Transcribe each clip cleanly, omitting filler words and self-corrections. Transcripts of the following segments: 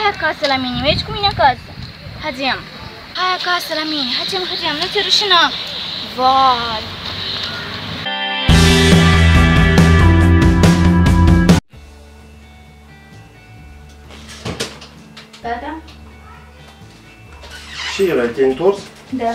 Hai acasă la mine, mergi cu mine acasă. Haidem. Hai acasă la mine, haidem, nu ți-e rușina. Vai. Gata? Ce era? Te-ai întors? Da.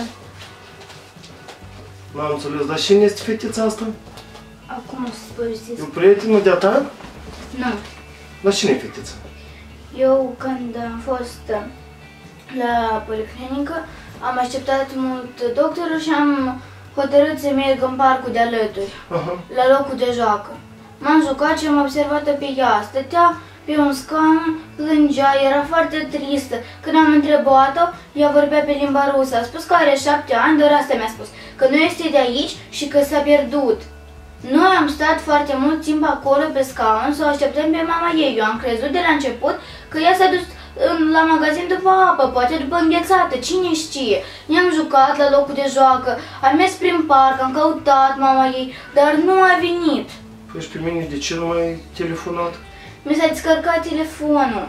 N-am înțeles, dar cine este fetița asta? Acum o să-ți povestesc. E o prietenă de-a ta? Nu. Dar cine e fetița? Eu, când am fost la policlinică, am așteptat mult doctorul și am hotărât să merg în parcul de alături, la locul de joacă. M-am jucat și am observat-o pe ea. Stătea pe un scaun, plângea, era foarte tristă. Când am întrebat-o, ea vorbea pe limba rusă. A spus că are 7 ani, doar asta mi-a spus. Că nu este de aici și că s-a pierdut. Noi am stat foarte mult timp acolo pe scaun să o așteptăm pe mama ei. Eu am crezut de la început că ea s-a dus la magazin după apă, poate după înghețată, cine știe. Ne-am jucat la locul de joacă, am mers prin parc, am căutat mama ei, dar nu a venit. Păi și pe mine de ce nu m-ai telefonat? Mi s-a descărcat telefonul.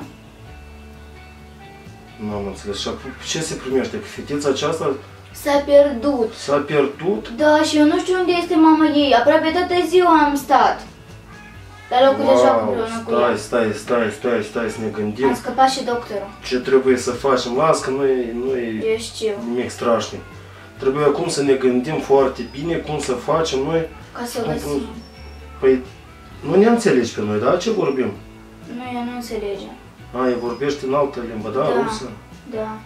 Nu am înțeles. Și ce se primește? Că fetița aceasta s-a pierdut. S-a pierdut? Da, și eu nu știu unde este mama ei. Aproape toată ziua am stat la locul de joacă împreună cu ea. Stai să ne gândim. Am scăpat și doctorul. Ce trebuie să facem? Las că nu e nimic strașnic. Trebuie acum să ne gândim foarte bine cum să facem noi. Ca să o găsim. Păi, nu ne înțelegi pe noi, da? Ce vorbim? Nu, ea nu înțelege. A, ea vorbește în altă limbă, da? Rusă? Da.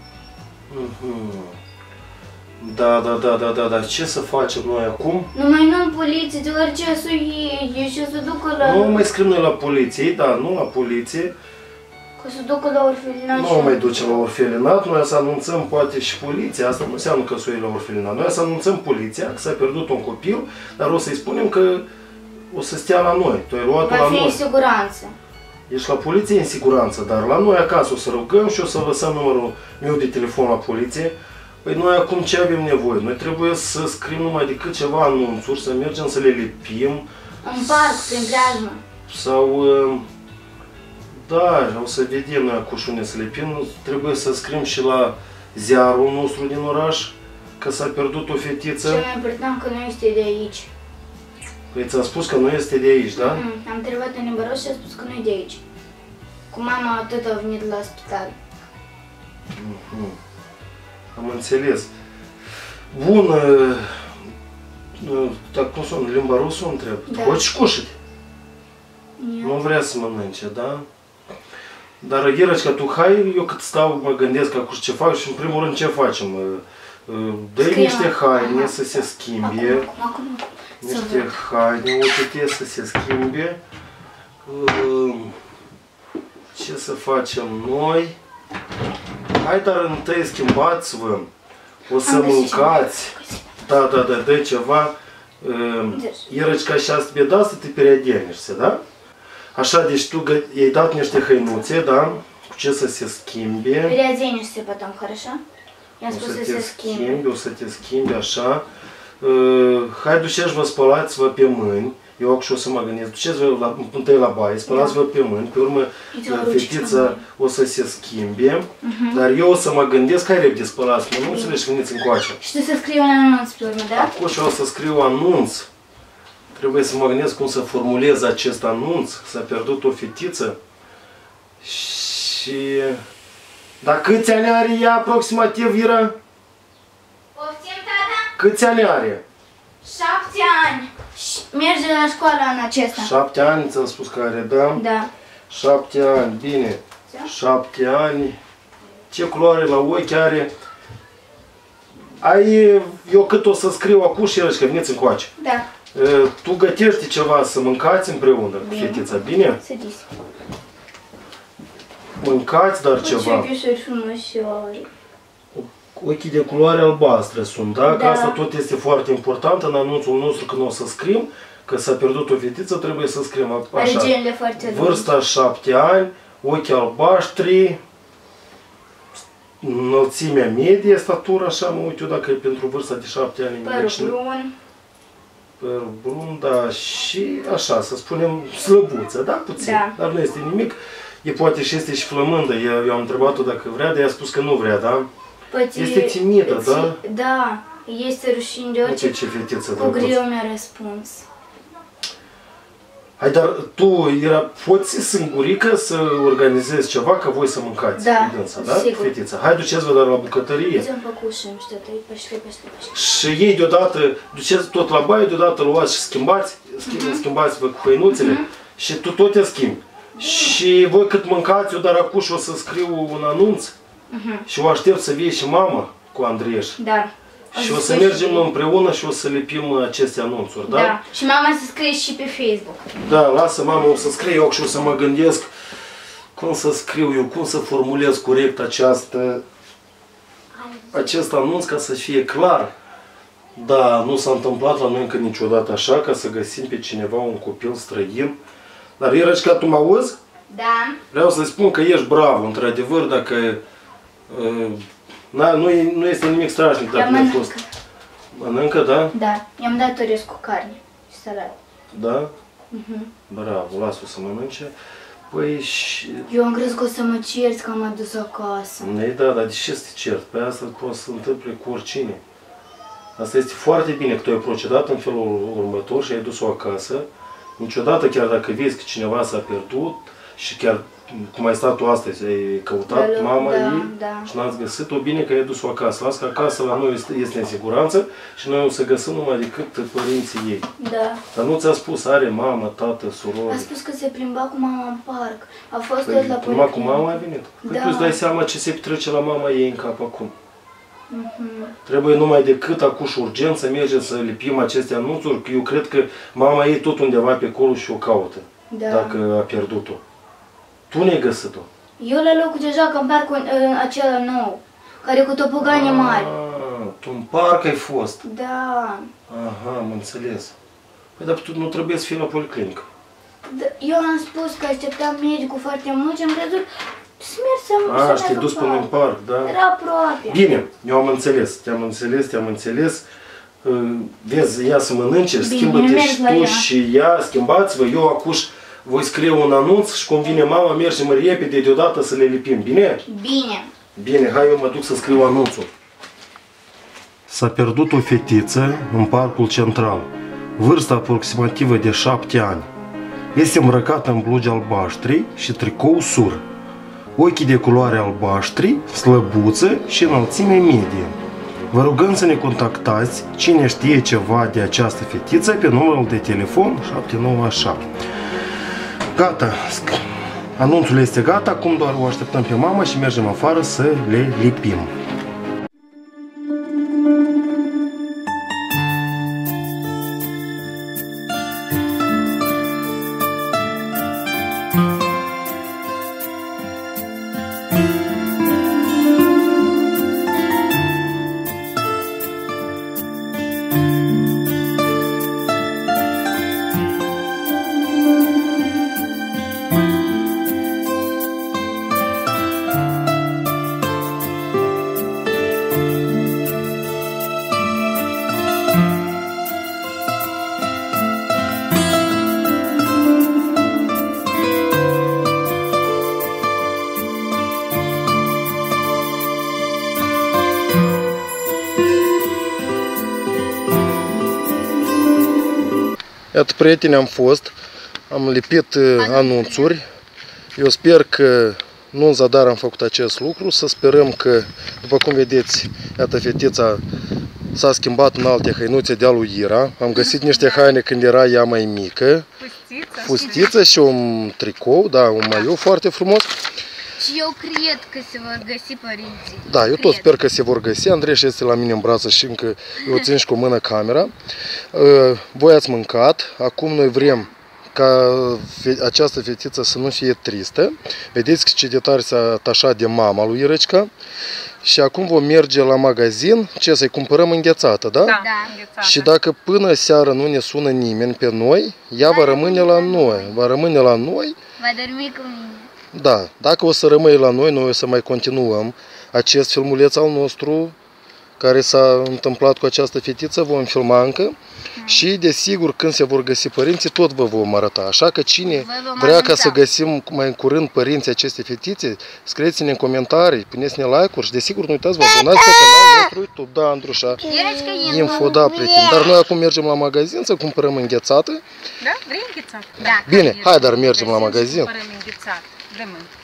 Da. Ce să facem noi acum? Numai nu în poliție, de orice să iei și să ducă la... Nu mai scriem noi la poliție, da, nu la poliție. Că să ducă la orfelinat. Nu mai duce la orfelinat, noi să anunțăm poate și poliția, asta nu înseamnă că să o iei la orfelinat. Noi să anunțăm poliția că s-a pierdut un copil, dar o să-i spunem că o să stea la noi. Tu ai luat-o la noi. Va fi în siguranță. Ești la poliție în siguranță, dar la noi acasă o să rugăm și o să lăsăm numărul meu de telefon la poliție. Păi noi acum ce avem nevoie? Noi trebuie să scriem numai decât ceva anunțuri, să mergem să le lipim. În parc, prin preajmă. Sau... Da, o să vedem noi acum unde să lipim. Trebuie să scriem și la ziarul nostru din oraș că s-a pierdut o fetiță. Cel mai important că nu este de aici. Păi ți-am spus că nu este de aici, da? Am întrebat în limba rusă și a spus că nu e de aici. Cu mama tot a venit la spital. Am înțeles. Bun, dar cum sună? Limba rusă o întreb? Da. Хочешь кушать? Nu vrea să mănânce, da? Dar, Irăcica, tu hai, eu cât stau, mă gândesc acum ce fac și în primul rând ce facem? Dă-i niște haine să se schimbe. Niște haine, uite-te, să se schimbe. Ce să facem noi? Hai, dar întâi schimbați-vă. O să mâncați. Da, dă ceva. Irăcica, și asta e da să te переоденешься, da? Așa, deci tu i-ai dat niște hăinuțe, da? Cu ce să se schimbe. Переоденешься потом, хорошо? I-am spus să se schimbe. O să te schimbi, așa. Hai, duceți-vă, spălați-vă pe mâini. Eu acum și o să mă gândesc. Duceți-vă întâi la baie, spălați-vă pe mâini. Pe urmă, fetița o să se schimbe. Dar eu o să mă gândesc, hai repede, spălați-mă. Nu înțelegi și veniți încoace. Și tu să scriu un anunț pe urmă, da? Acum și o să scriu anunț. Trebuie să mă gândesc cum să formulez acest anunț. S-a pierdut o fetiță. Și... Dar câți ani are ea aproximativ, Ira? Poftim, tata? Câți ani are? 7 ani. Merge la școală anul acesta. 7 ani, ți-am spus că are, da? Da. 7 ani, bine. 7 ani. Ce culoare la ochi are? Eu cât o să scriu acum și că veniți încoace. Da. Tu gătești ceva să mâncați împreună cu fetița, bine? Sădiți. Mâncați, dar ceva. Ce pisuri frumoșoare. Ochii de culoare albastră sunt, da? Că asta tot este foarte important în anunțul nostru când o să scriem că s-a pierdut o fetiță, trebuie să scriem așa. Vârsta 7 ani, ochi albaștri, înălțimea medie, statura, așa, mă uit eu dacă e pentru vârsta de 7 ani. Părul brun. Părul brun, da, și așa, să spunem slăbuță, da, puțin, dar nu este nimic. E poate și este și flămândă. Eu am întrebat-o dacă vrea, dar ea a spus că nu vrea, da? Este timidă, da? Da, este rușine de orice. Ce fetiță cu greu mi-a răspuns. Hai, dar tu poți singurică să organizezi ceva ca voi să mâncați cu dânsa, da? Sigur. Fetița. Hai, duceți-vă doar la bucătărie. Și ei deodată, duceți tot la baie, deodată luați și schimbați-vă cu păinuțele și tu tot te schimbi. Și voi cât mâncați, eu dar acuși o să scriu un anunț și o aștept să vie și mama cu Andrieș. Da. Și o să mergem împreună și o să lipim aceste anunțuri, da? Da. Și mama să scrie și pe Facebook. Da, lasă mama, o să scriu eu și o să mă gândesc cum să scriu eu, cum să formulez corect acest anunț ca să fie clar. Da, nu s-a întâmplat la noi încă niciodată așa, ca să găsim pe cineva, un copil străin. Dar, Irăcica, tu mă auzi? Da. Vreau să-ți spun că ești bravo, într-adevăr, dacă... nu este nimic strașnic dacă mi-a fost. Mănâncă, da? Da. I-am dat orez cu carne și salat. Da? Bravo, las-o să mănânce. Păi și... Eu am crezut că o să mă cerți că am adus acasă. Da, dar de ce să te cert? Pe asta poate să se întâmple cu oricine. Asta este foarte bine că tu ai procedat în felul următor și ai dus-o acasă. Niciodată, chiar dacă vezi că cineva s-a pierdut și chiar cum ai stat tu astăzi, ai căutat mama ei și n-ați găsit-o, bine că ai dus-o acasă. Las că acasă la noi este în siguranță și noi o să găsim numai decât părinții ei. Da. Dar nu ți-a spus, are mamă, tată, surori? A spus că se plimba cu mama în parc. A fost tot la policlinică. Cu mama a venit? Păi tu îți dai seama ce se petrece la mama ei în cap acum. Trebuie numai decât acuși urgent să mergem să lipim aceste anunțuri, că eu cred că mama ei tot undeva pe acolo și o caută, dacă a pierdut-o. Tu ne-ai găsit-o? Eu la locul de joacă în parcul acela nou, care cu topogane mari. Tu în parc ai fost? Da. Aha, am înțeles. Păi dar tu nu trebuie să fii la policlinică. Eu am spus că așteptam medicul foarte mult și am crezut să merg să și te-ai dus până în parc, da? Era aproape. Bine, eu am înțeles, te-am înțeles. Vezi, ia să mănânce, schimbă-te și tu și ea, schimbați-vă, eu acuși voi scriu un anunț și cum vine mama, mergem repede deodată să le lipim, bine? Bine. Bine, hai eu mă duc să scriu anunțul. S-a pierdut o fetiță în parcul central, vârsta aproximativă de 7 ani. Este îmbrăcată în blugi albaștri și tricou sur. Ochii de culoare albaștri, slăbuță și înălțime medie. Vă rugăm să ne contactați cine știe ceva de această fetiță pe numărul de telefon 797. Gata, anunțul este gata, acum doar o așteptăm pe mama și mergem afară să le lipim. Iată, prieteni, am fost, am lipit anunțuri. Eu sper că nu în zadar am făcut acest lucru, să sperăm că, după cum vedeți, iată, fetița s-a schimbat în alte hăinuțe de-a lui Ira. Am găsit niște haine când era ea mai mică, fustiță și un tricou, da, un maiou foarte frumos. Și eu cred că se vor găsi părinții. Da, eu tot sper că se vor găsi. Andreș este la mine în brață și încă eu țin și cu mână camera. Voi ați mâncat, acum noi vrem ca această fetiță să nu fie tristă. Vedeți ce de tare s-a atașat de mama lui Irăcica. Și acum vom merge la magazin, ce să-i cumpărăm înghețată, da? Da, înghețată. Și dacă până seară nu ne sună nimeni pe noi, ea va rămâne la noi. Va rămâne la noi. Va dormi cu mine. Da, dacă o să rămâi la noi, noi o să mai continuăm acest filmuleț al nostru care s-a întâmplat cu această fetiță, vom filma încă. Și, desigur, când se vor găsi părinții, tot vă vom arăta. Așa că cine vrea ca să găsim mai curând părinții acestei fetițe, scrieți-ne în comentarii, puneți-ne like-uri și, desigur, nu uitați, vă abonați pe canalul nostru YouTube, da, Andrușa, Info, da, prieteni. Dar noi acum mergem la magazin să cumpărăm înghețată. Da? Vrei înghețată? Da. Bine, hai, dar mergem la magazin. Cumpărăm înghețată. Dă-mă.